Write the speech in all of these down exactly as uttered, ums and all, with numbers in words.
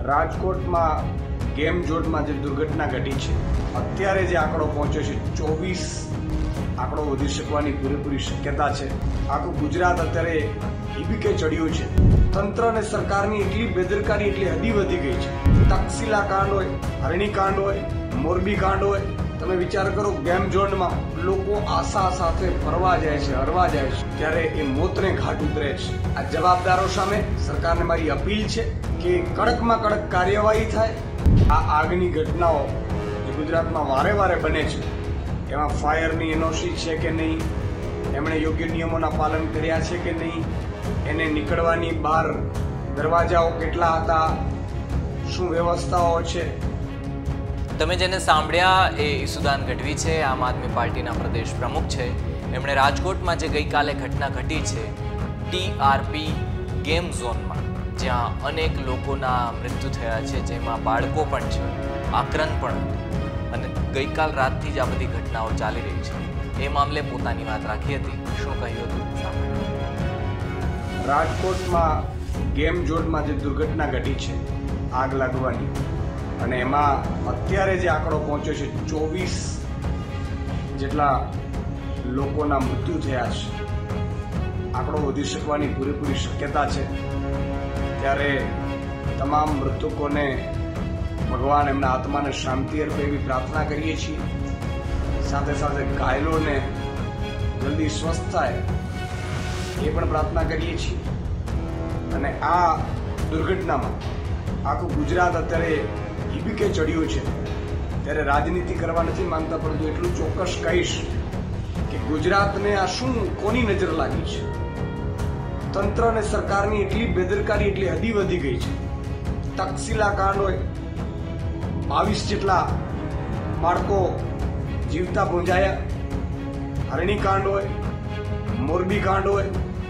રાજકોટમાં ગેમ ઝોનમાં જે દુર્ઘટના ઘટી છે, અત્યારે જે આંકડો પહોંચ્યો છે ચોવીસ આંકડો વધી શકવાની પૂરેપૂરી શક્યતા છે. આખું ગુજરાત અત્યારે હિબીકે ચડ્યું છે. તંત્ર અને સરકારની એટલી બેદરકારી એટલી હદી વધી ગઈ છે. તક્ષશિલા કાંડ હોય, હરણી કાંડ હોય, મોરબી કાંડ હોય, તમે વિચાર કરો ગેમ ઝોનમાં લોકો આશા સાથે ફરવા જાય છે, હરવા જાય છે, ત્યારે એ મોતને ઘાટ ઉતરે છે. આ જવાબદારો સામે સરકારને મારી અપીલ છે કે કડકમાં કડક કાર્યવાહી થાય. આ આગની ઘટનાઓ જે ગુજરાતમાં વારે વારે બને છે, એમાં ફાયરની એનઓસી છે કે નહીં, એમણે યોગ્ય નિયમોના પાલન કર્યા છે કે નહીં, એને નીકળવાની બહાર દરવાજાઓ કેટલા હતા, શું વ્યવસ્થાઓ છે. તમે જેને સાંભળ્યા એ ઈસુદાન ગઢવી છે, આમ આદમી પાર્ટીના પ્રદેશ પ્રમુખ છે. એમણે રાજકોટમાં જે ગઈકાલે ઘટના ઘટી છે ટીઆરપી ગેમ ઝોનમાં, જ્યાં અનેક લોકોના મૃત્યુ થયા છે, જેમાં બાળકો પણ છે, આક્રંદ પણ હતું, અને ગઈકાલ રાતથી જ આ બધી ઘટનાઓ ચાલી રહી છે. એ મામલે પોતાની વાત રાખી હતી. શું કહ્યું હતું સાંભળ્યું. રાજકોટમાં ગેમ ઝોનમાં જે દુર્ઘટના ઘટી છે આગ લાગવાની, અને એમાં અત્યારે જે આંકડો પહોંચ્યો છે ચોવીસ જેટલા લોકોના મૃત્યુ થયા છે, આંકડો વધી શકવાની પૂરેપૂરી શક્યતા છે. ત્યારે તમામ મૃતકોને ભગવાન એમના આત્માને શાંતિ અર્પે એવી પ્રાર્થના કરીએ છીએ. સાથે સાથે ઘાયલોને જલ્દી સ્વસ્થ થાય એ પણ પ્રાર્થના કરીએ છીએ. અને આ દુર્ઘટનામાં આખું ગુજરાત અત્યારે હિબીકે ચડ્યું છે. ત્યારે રાજનીતિ કરવા નથી માંગતા, પરંતુ એટલું ચોક્કસ કહીશ કે ગુજરાતને આ શું કોની નજર લાગી છે. તંત્ર અને સરકારની એટલી બેદરકારી એટલી હદી વધી ગઈ છે. તક્ષશિલા કાંડ હોય, બાવીસ જેટલા બાળકો જીવતા ભૂંજાયા, હરણી કાંડ હોય, મોરબી કાંડ હોય,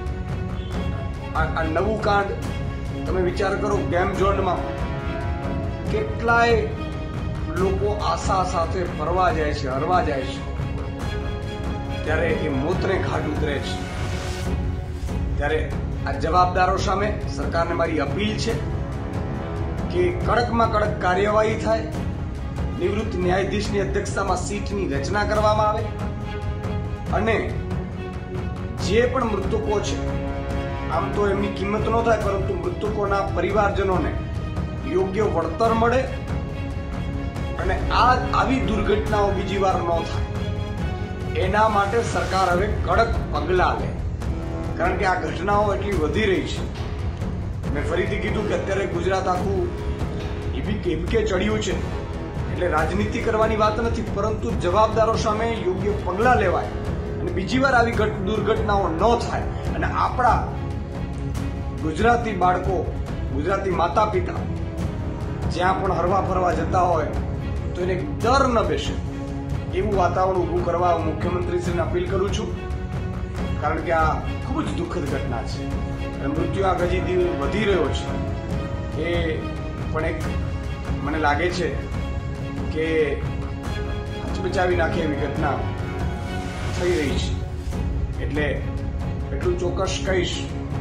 આ નવું કાંડ તમે વિચાર કરો ગેમ ઝોનમાં કેટલાય લોકો આશા સાથે ફરવા જાય છે, હરવા જાય છે, ત્યારે એ મોતને ઘાટ ઉતરે છે. ત્યારે આ જવાબદારો સામે સરકારને મારી અપીલ છે કે કડકમાં કડક કાર્યવાહી થાય. નિવૃત્ત ન્યાયાધીશની અધ્યક્ષતામાં સીટની રચના કરવામાં આવે, અને જે પણ મૃતકો છે, આમ તો એમની કિંમત ન થાય, પરંતુ મૃતકોના પરિવારજનોને યોગ્ય વળતર મળે, અને આ આવી દુર્ઘટનાઓ બીજી વાર ન થાય એના માટે સરકાર હવે કડક પગલાં લે. કારણ કે આ ઘટનાઓ એટલી વધી રહી છે. મેં ફરીથી કીધું કે અત્યારે ગુજરાત આખું હિબીકે હિબીકે ચડ્યું છે. એટલે રાજનીતિ કરવાની વાત નથી, પરંતુ જવાબદારો સામે યોગ્ય પગલાં લેવાય અને બીજી વાર આવી દુર્ઘટનાઓ ન થાય. અને આપણા ગુજરાતી બાળકો, ગુજરાતી માતા પિતા જ્યાં પણ હરવા ફરવા જતા હોય તો એને ડર ન બેસે એવું વાતાવરણ ઊભું કરવા મુખ્યમંત્રીશ્રીને અપીલ કરું છું. કારણ કે આ ખૂબ જ દુઃખદ ઘટના છે, અને મૃત્યુ આંક હજી વધી રહ્યો છે. એ પણ એક મને લાગે છે કે હચમચાવી નાખે એવી ઘટના થઈ રહી છે. એટલે એટલું ચોક્કસ કહીશ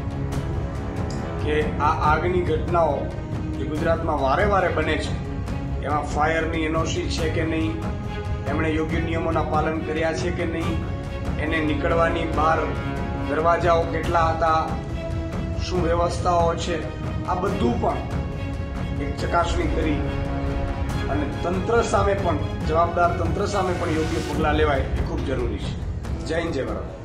કે આ આગની ઘટનાઓ જે ગુજરાતમાં વારે વારે બને છે, એમાં ફાયરની એનઓસી છે કે નહીં, એમણે યોગ્ય નિયમોના પાલન કર્યા છે કે નહીં, એને નીકળવાની બહાર દરવાજાઓ કેટલા હતા, શું વ્યવસ્થાઓ છે, આ બધું પણ એક ચકાસણી કરી અને તંત્ર સામે પણ, જવાબદાર તંત્ર સામે પણ યોગ્ય પગલાં લેવાય એ ખૂબ જરૂરી છે. જય હિન્દ, જય ભારત.